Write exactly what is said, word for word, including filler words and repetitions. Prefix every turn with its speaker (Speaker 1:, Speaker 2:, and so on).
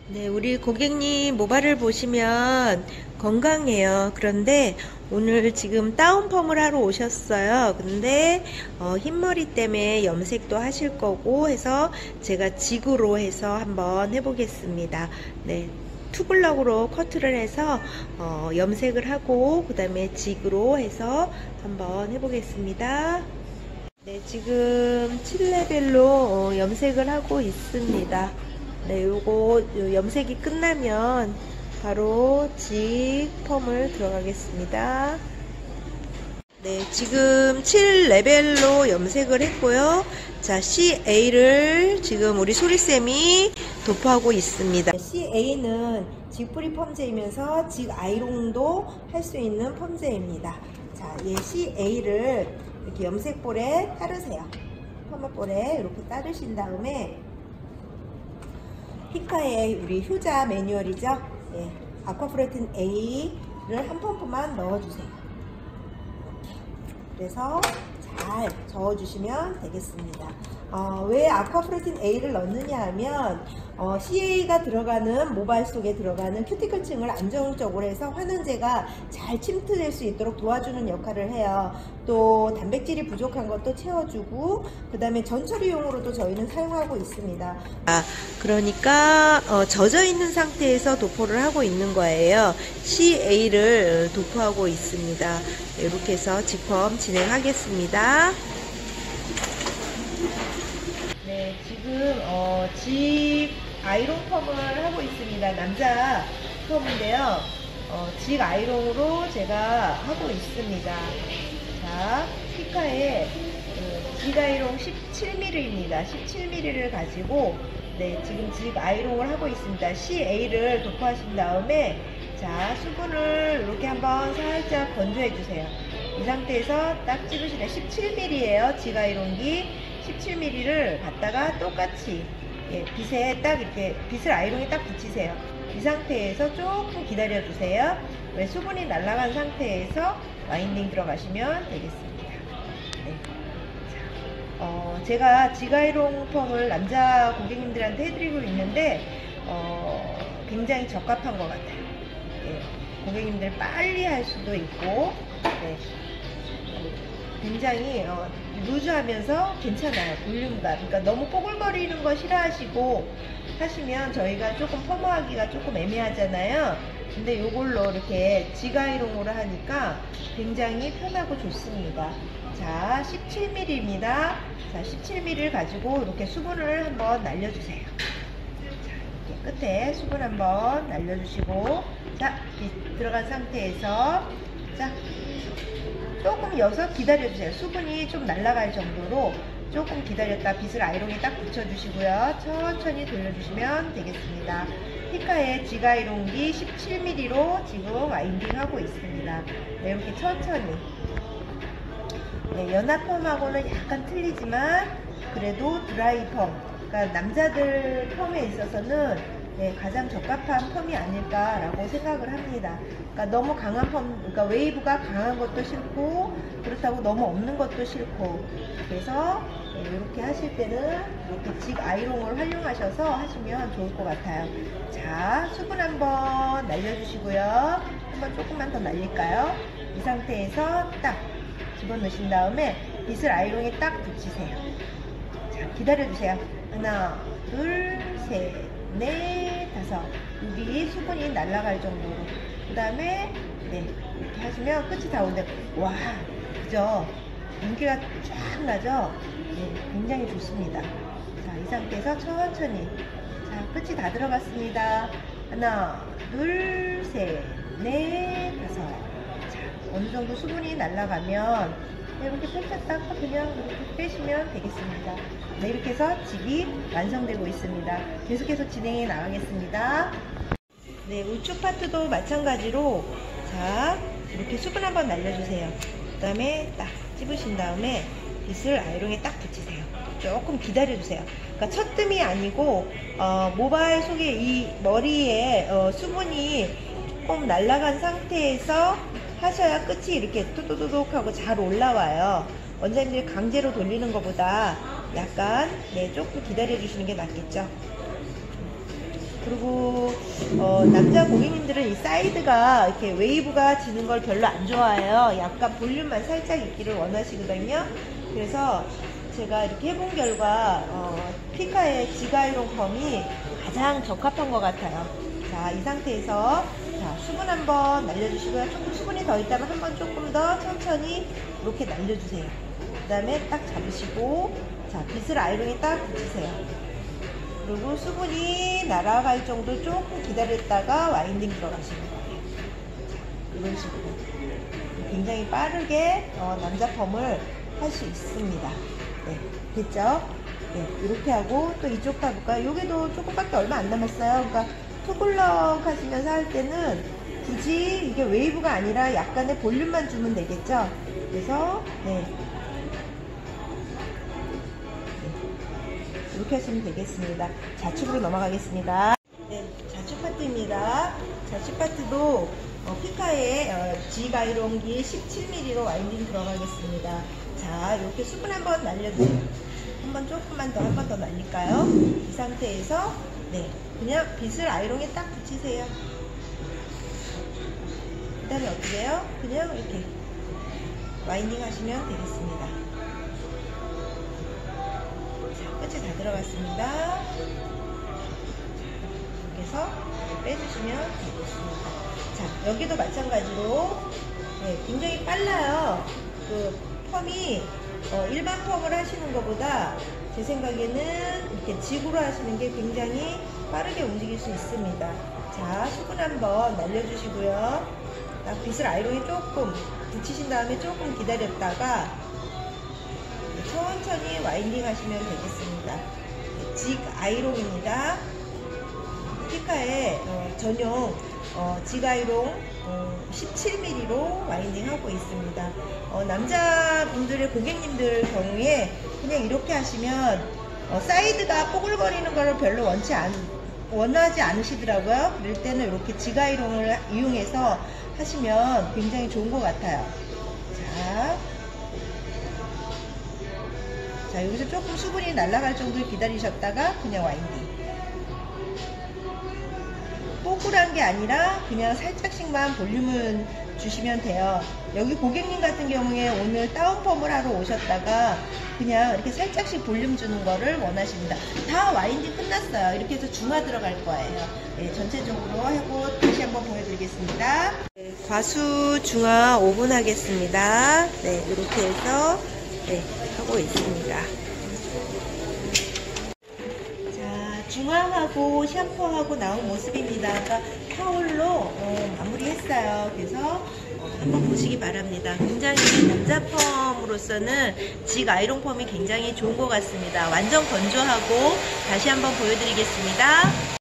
Speaker 1: 네, 우리 고객님 모발을 보시면 건강해요. 그런데 오늘 지금 다운펌을 하러 오셨어요. 근데 어, 흰머리 때문에 염색도 하실 거고 해서 제가 직으로 해서 한번 해보겠습니다. 네, 투블럭으로 커트를 해서 어, 염색을 하고 그 다음에 직으로 해서 한번 해보겠습니다. 네, 지금 칠 레벨로 어, 염색을 하고 있습니다. 네, 요거 요 염색이 끝나면 바로 직 펌을 들어가겠습니다. 네, 지금 칠 레벨로 염색을 했고요. 자, 씨에이를 지금 우리 소리쌤이 도포하고 있습니다. 씨에이는 직뿌리 펌제이면서 직 아이롱도 할 수 있는 펌제입니다. 자, 이 씨에이를 이렇게 염색볼에 따르세요. 펌볼에 이렇게 따르신 다음에 히카의 우리 효자 매뉴얼이죠. 예, 아쿠아프레틴 A를 한 펌프만 넣어주세요. 이렇게. 그래서 잘 저어주시면 되겠습니다. 어, 왜 아쿠아프레틴 A를 넣느냐 하면 어, 씨에이가 들어가는 모발 속에 들어가는 큐티클층을 안정적으로 해서 환원제가 잘 침투될 수 있도록 도와주는 역할을 해요. 또 단백질이 부족한 것도 채워주고 그 다음에 전처리용으로도 저희는 사용하고 있습니다. 아, 그러니까 어, 젖어 있는 상태에서 도포를 하고 있는 거예요. 씨에이를 도포하고 있습니다. 이렇게 해서 직펌 진행하겠습니다. 네, 지금 어, 직 아이롱 펌을 하고 있습니다. 남자 펌인데요. 어, 직 아이롱으로 제가 하고 있습니다. 자, 피카의 그 직 아이롱 십칠 밀리미터입니다. 십칠 밀리미터를 가지고 네, 지금 직 아이롱을 하고 있습니다. 씨에이를 도포하신 다음에 자, 수분을 이렇게 한번 살짝 건조해 주세요. 이 상태에서 딱 찝으시면 십칠 밀리미터예요. 직 아이롱이 십칠 밀리미터를 갖다가 똑같이 예, 빗에 딱 이렇게 빗을 아이롱에 딱 붙이세요. 이 상태에서 조금 기다려 주세요. 왜 수분이 날아간 상태에서 와인딩 들어가시면 되겠습니다. 네. 자, 어, 제가 직 아이롱 펌을 남자 고객님들한테 해드리고 있는데 어, 굉장히 적합한 것 같아요. 예, 고객님들 빨리 할 수도 있고 네. 굉장히 어, 루즈하면서 괜찮아요. 볼륨감. 그러니까 너무 뽀글거리는 거 싫어하시고 하시면 저희가 조금 펌하기가 조금 애매하잖아요. 근데 요걸로 이렇게 직 아이롱으로 하니까 굉장히 편하고 좋습니다. 자, 십칠 밀리미터입니다. 자, 십칠 밀리미터를 가지고 이렇게 수분을 한번 날려주세요. 자, 이렇게 끝에 수분 한번 날려주시고 자, 들어간 상태에서 자, 조금 여서 기다려주세요. 수분이 좀 날아갈 정도로 조금 기다렸다 빗을 아이롱에 딱 붙여주시고요. 천천히 돌려주시면 되겠습니다. 피카의 직 아이롱기 십칠 밀리미터로 지금 와인딩 하고 있습니다. 네, 이렇게 천천히. 네, 연합 펌하고는 약간 틀리지만 그래도 드라이 펌. 그러니까 남자들 펌에 있어서는 네, 가장 적합한 펌이 아닐까라고 생각을 합니다. 그러니까 너무 강한 펌, 그러니까 웨이브가 강한 것도 싫고 그렇다고 너무 없는 것도 싫고 그래서 네, 이렇게 하실 때는 이렇게 직 아이롱을 활용하셔서 하시면 좋을 것 같아요. 자, 수분 한번 날려주시고요. 한번 조금만 더 날릴까요? 이 상태에서 딱 집어넣으신 다음에 빗을 아이롱에 딱 붙이세요. 자, 기다려주세요. 하나, 둘, 셋. 네, 다섯. 여기 수분이 날아갈 정도로. 그 다음에, 네, 이렇게 하시면 끝이 다 오는데, 와, 그죠? 윤기가 쫙 나죠? 네, 굉장히 좋습니다. 자, 이 상태에서 천천히. 자, 끝이 다 들어갔습니다. 하나, 둘, 셋, 넷, 다섯. 자, 어느 정도 수분이 날아가면, 이렇게 펼쳤다가 그냥 이렇게 빼시면 되겠습니다. 네, 이렇게 해서 직이 완성되고 있습니다. 계속해서 진행해 나가겠습니다. 네, 우측 파트도 마찬가지로 자, 이렇게 수분 한번 날려주세요. 그 다음에 딱 찝으신 다음에 빗을 아이롱에 딱 붙이세요. 조금 기다려주세요. 그러니까 첫 뜸이 아니고 어, 모발 속에 이 머리에 어, 수분이 조금 날아간 상태에서 하셔야 끝이 이렇게 뚜두두둑 하고 잘 올라와요. 원장님들이 강제로 돌리는 것보다 약간 네, 조금 기다려 주시는 게 낫겠죠. 그리고 어, 남자 고객님들은 이 사이드가 이렇게 웨이브가 지는 걸 별로 안 좋아해요. 약간 볼륨만 살짝 있기를 원하시거든요. 그래서 제가 이렇게 해본 결과 어, 피카의 지가이롱 펌이 가장 적합한 것 같아요. 자, 이 상태에서 자, 수분 한번 날려주시고요. 조금 수분이 더 있다면 한번 조금 더 천천히 이렇게 날려주세요. 그 다음에 딱 잡으시고 자, 빗을 아이롱에 딱 붙이세요. 그리고 수분이 날아갈 정도 조금 기다렸다가 와인딩 들어가시는 거예요. 이런 식으로 굉장히 빠르게 어, 남자 펌을 할 수 있습니다. 네, 됐죠? 네, 이렇게 하고 또 이쪽 가볼까요? 여기도 조금밖에 얼마 안 남았어요. 그러니까 투블럭 하시면서 할 때는 굳이 이게 웨이브가 아니라 약간의 볼륨만 주면 되겠죠? 그래서 네. 이렇게 하시면 되겠습니다. 좌측으로 넘어가겠습니다. 네, 좌측 파트입니다. 좌측 파트도 어, 피카의 어, 지가이롱기 십칠 밀리미터로 와인딩 들어가겠습니다. 자, 이렇게 수분 한번 날려주세요. 한번 조금만 더, 한 번 더 날릴까요? 이 상태에서 네, 그냥 빗을 아이롱에 딱 붙이세요. 그 다음에 어떻게 해요? 그냥 이렇게 와인딩 하시면 되겠습니다. 끝이 다 들어갔습니다. 이렇게 해서 빼주시면 되겠습니다. 자, 여기도 마찬가지로 네, 굉장히 빨라요. 그 펌이 어, 일반 펌을 하시는 것보다 제 생각에는 이렇게 직으로 하시는 게 굉장히 빠르게 움직일 수 있습니다. 자, 수분 한번 날려주시고요. 딱 빗을 아이롱에 조금 붙이신 다음에 조금 기다렸다가 천천히 와인딩 하시면 되겠습니다. 직 아이롱입니다. 피카의 어, 전용 어, 직 아이롱 어, 십칠 밀리미터로 와인딩 하고 있습니다. 어, 남자분들의 고객님들 경우에 그냥 이렇게 하시면 어, 사이드가 뽀글거리는 거를 별로 원치 않, 원하지 않으시더라고요. 그럴 때는 이렇게 직 아이롱을 이용해서 하시면 굉장히 좋은 것 같아요. 자. 자, 여기서 조금 수분이 날아갈 정도를 기다리셨다가 그냥 와인딩. 뽀글한 게 아니라 그냥 살짝씩만 볼륨을 주시면 돼요. 여기 고객님 같은 경우에 오늘 다운펌을 하러 오셨다가 그냥 이렇게 살짝씩 볼륨 주는 거를 원하십니다. 다 와인딩 끝났어요. 이렇게 해서 중화 들어갈 거예요. 네, 전체적으로 하고 다시 한번 보여드리겠습니다. 네, 과수 중화 오 분 하겠습니다. 네, 이렇게 해서 네, 하고 있습니다. 자, 중화하고 샴푸하고 나온 모습입니다. 그러니까 타올로 어, 마무리했어요. 그래서 어, 한번 보시기 바랍니다. 굉장히 남자 펌으로서는 직 아이롱 펌이 굉장히 좋은 것 같습니다. 완전 건조하고 다시 한번 보여드리겠습니다.